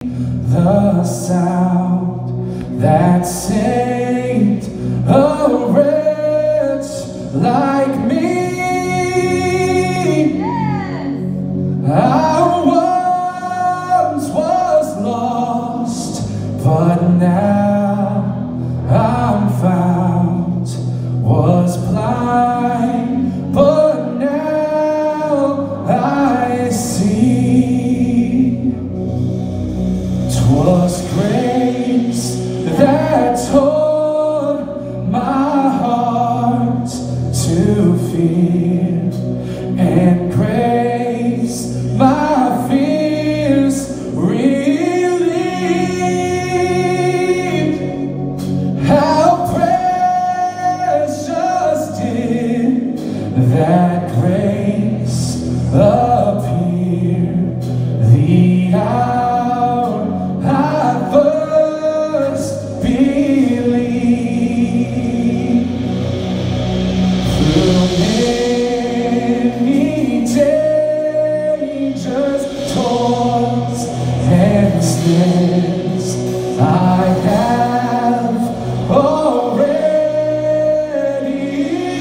The sound that saved a wretch like me. I once was lost, but now I'm found. Was blind, but now I see. 'Twas grace that taught my heart to fear, and grace my fears relieved. How precious did that grace appear the hour I first believed. Through many dangers, toils, and snares, I have already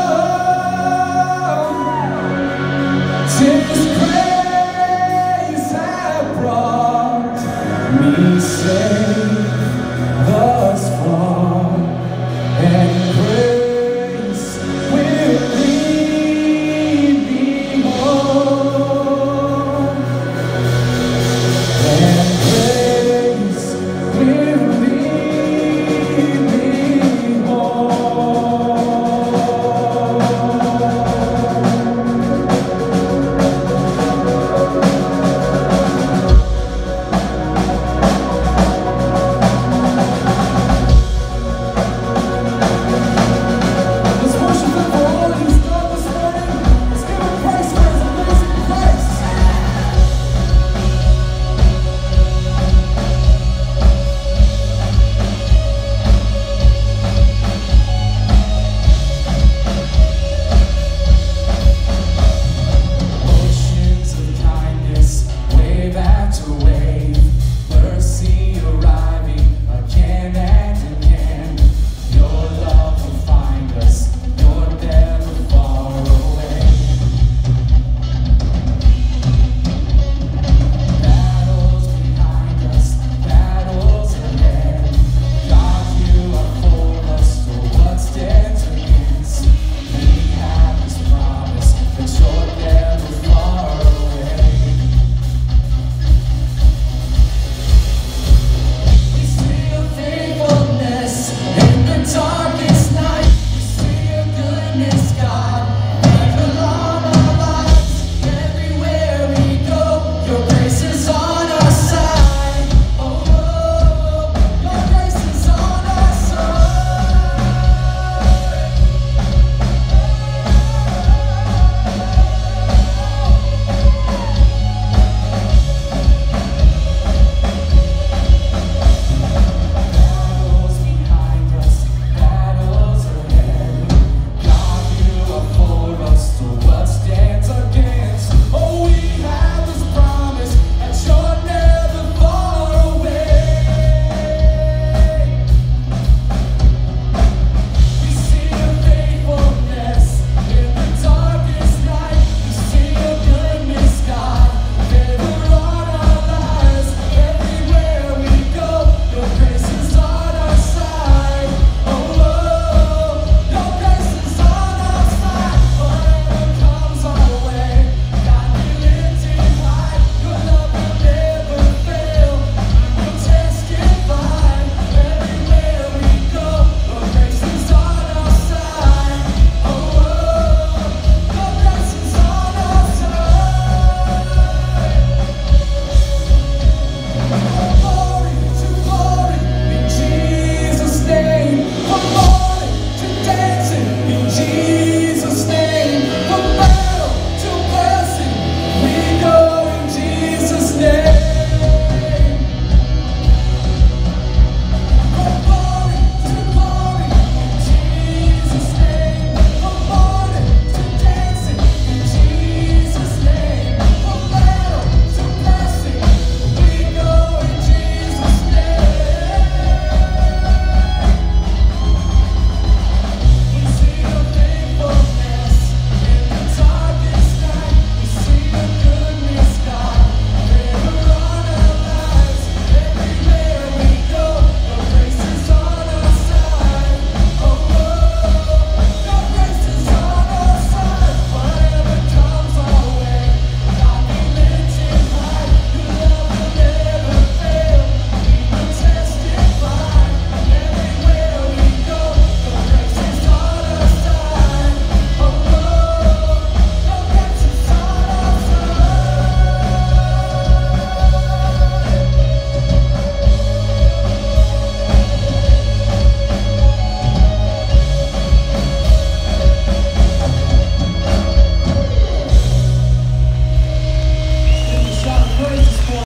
come. 'Tis grace that brought me safe